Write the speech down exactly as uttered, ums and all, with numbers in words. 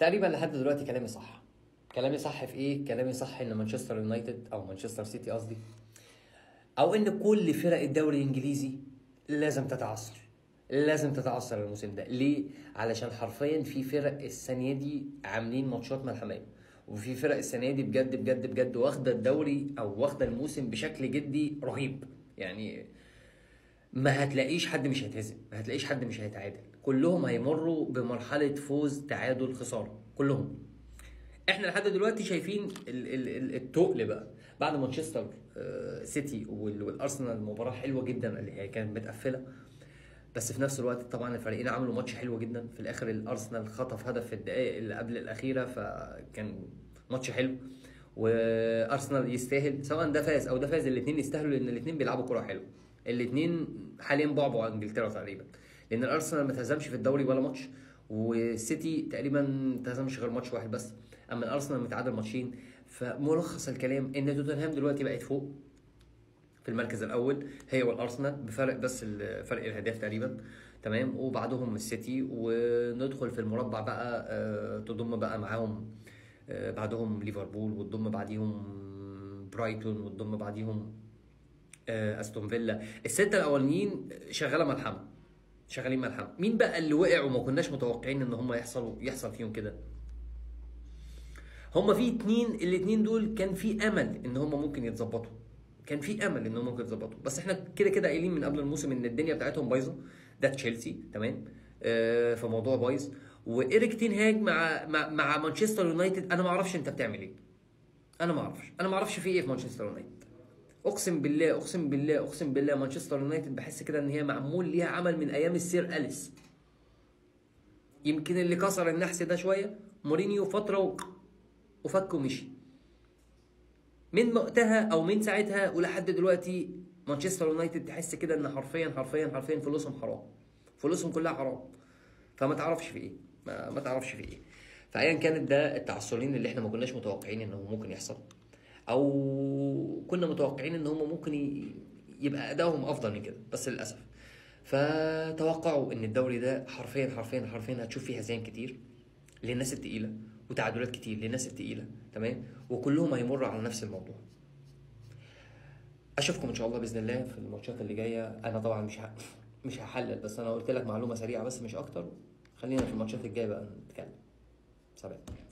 تقريبا لحد دلوقتي كلامي صح. كلامي صح في ايه؟ كلامي صح ان مانشستر يونايتد او مانشستر سيتي قصدي، او ان كل فرق الدوري الانجليزي لازم تتعثر. لازم تتعثر الموسم ده. ليه؟ علشان حرفيا في فرق السنه دي عاملين ماتشات ملحميه، وفي فرق السنه دي بجد بجد بجد واخده الدوري او واخده الموسم بشكل جدي رهيب. يعني ما هتلاقيش حد مش هيتهزم، ما هتلاقيش حد مش هيتعادل، كلهم هيمروا بمرحله فوز تعادل خساره كلهم. احنا لحد دلوقتي شايفين ال- ال- ال- التقل بقى بعد مانشستر آه، سيتي وال- والارسنال. مباراه حلوه جدا اللي هي كانت متقفله، بس في نفس الوقت طبعا الفريقين عملوا ماتش حلو جدا. في الاخر الارسنال خطف هدف في الدقائق اللي قبل الاخيره، فكان ماتش حلو. وارسنال يستاهل سواء ده فاز او ده فاز، الاثنين يستاهلوا لان الاثنين بيلعبوا كره حلوه. الاثنين حاليا بعبع انجلترا تقريبا، لان الارسنال ما تهزمش في الدوري ولا ماتش، والسيتي تقريبا ما تهزمش غير ماتش واحد بس، اما الارسنال متعادل ماتشين. فملخص الكلام ان توتنهام دلوقتي بقت فوق في المركز الاول هي والارسنال بفرق بس ال- فرق الاهداف تقريبا. تمام. وبعدهم السيتي، وندخل في المربع بقى آه، تضم بقى معاهم آه، بعدهم ليفربول، وتضم بعديهم برايتون، وتضم بعديهم آه، استون فيلا. السته الاولانيين شغاله ملحمه، شغالين ملحمه. مين بقى اللي وقع وما كناش متوقعين ان هم يحصلوا يحصل فيهم كده؟ هما في اتنين، الاتنين دول كان في امل ان هما ممكن يتظبطوا، كان في امل ان هم ممكن يتظبطوا، بس احنا كده كده قايلين من قبل الموسم ان الدنيا بتاعتهم بايظه. ده تشيلسي تمام آه فموضوع بايظ. وايريك تين هاج مع مع, مع مانشستر يونايتد، انا ما اعرفش انت بتعمل ايه. انا ما اعرفش انا ما اعرفش في ايه في مانشستر يونايتد. اقسم بالله اقسم بالله اقسم بالله مانشستر يونايتد بحس كده ان هي معمول ليها عمل من ايام السير اليس. يمكن اللي كسر النحس ده شويه مورينيو فتره و... وفك ومشي. من وقتها او من ساعتها ولحد دلوقتي مانشستر يونايتد تحس كده ان حرفيا حرفيا حرفيا فلوسهم حرام، فلوسهم كلها حرام. فما تعرفش في ايه، ما, ما تعرفش في ايه. فايا كانت ده التعثرين اللي احنا ما كناش متوقعين انه ممكن يحصل، او كنا متوقعين ان هم ممكن ي- يبقى ادائهم افضل من كده، بس للاسف. فتوقعوا ان الدوري ده حرفيا حرفيا حرفيا هتشوف فيه هزايم كتير للناس التقيله، وتعادلات كتير للناس التقيله. تمام. وكلهم هيمروا على نفس الموضوع. اشوفكم ان شاء الله باذن الله في الماتشات اللي جايه. انا طبعا مش ه... مش هحلل، بس انا قلت لك معلومه سريعه بس مش اكتر. خلينا في الماتشات الجايه بقى نتكلم. سلام.